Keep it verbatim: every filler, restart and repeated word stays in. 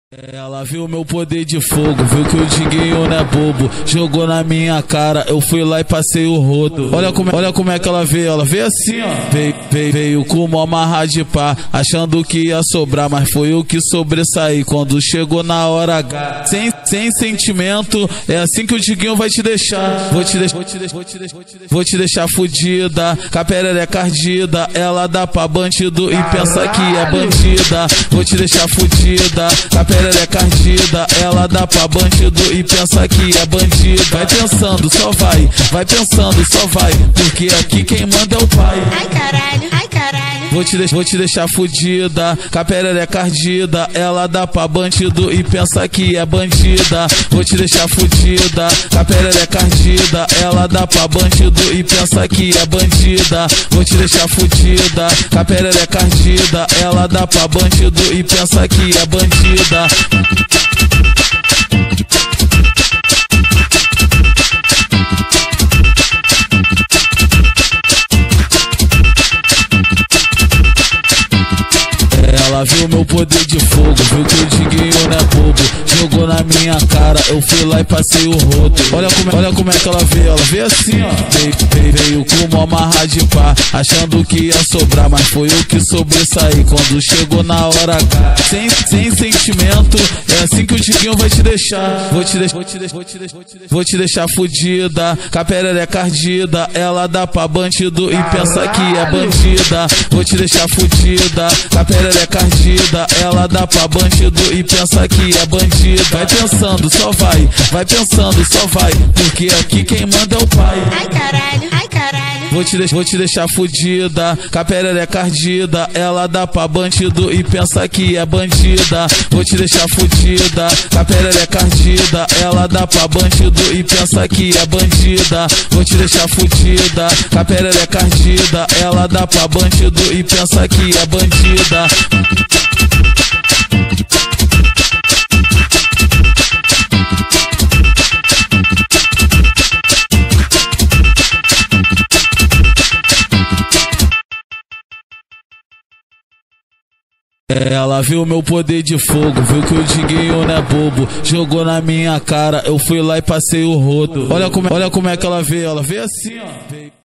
Ela viu meu poder de fogo, viu que o Diguinho não é bobo, jogou na minha cara, eu fui lá e passei o rodo. Olha como, olha como é que ela veio, ela veio assim, ó. Veio, veio, veio com uma amarra de pá, achando que ia sobrar, mas foi eu que sobressaí quando chegou na hora H. Sem, sem sentimento, é assim que o Diguinho vai te deixar. Vou te deixar, vou te deixar, vou te deixar, vou te deixar, vou te deixar fudida, com a perereca ardida, ela dá pra bandido e pensa que é bandida. Vou te deixar fudida, com a perereca ardida, ela dá pra bandido e pensa que é bandido. Vai pensando, só vai, vai pensando, só vai, porque aqui quem manda é o pai. Ai caralho, ai caralho. Vou te, vou te deixar fudida, com a perereca ardida, ela dá pra bandido e pensa que é bandida. Vou te deixar fudida, com a perereca ardida, ela dá pra bandido e pensa que é bandida. Vou te deixar fudida, com a perereca ardida, ela dá pra bandido e pensa que é bandida. Ela viu meu poder de fogo, viu que o Diguinho não é bobo, jogou na minha cara, eu fui lá e passei o rodo. Olha como, olha como é que ela veio, ela veio assim, ó. Veio, veio, veio com uma amarra de pá, achando que ia sobrar, mas foi eu que sobressaí quando chegou na hora H. Sem, sem sentimento, é assim que o Diguinho vai te deixar. Vou te deixar, vou te deixar, vou te deixar, vou te deixar, vou te deixar fudida, com a perereca ardida, ela dá pra bandido e pensa que é bandida. Vou te deixar fudida, com a perereca ardida, ela dá pra bandido e pensa que é bandido. Vai pensando, só vai, vai pensando, só vai, porque aqui quem manda é o pai. Ai caralho, ai caralho. Vou te, vou te deixar fudida, com a perereca ardida, ela dá pra bandido e pensa que é bandida. Vou te deixar fudida, com a perereca ardida, ela dá pra bandido e pensa que é bandida. Vou te deixar fudida, com a perereca ardida, ela dá pra bandido e pensa que é bandida. Ela viu meu poder de fogo, viu que o Diguinho não é bobo, jogou na minha cara, eu fui lá e passei o rodo. Olha como, olha como é que ela veio, ela veio assim, ó.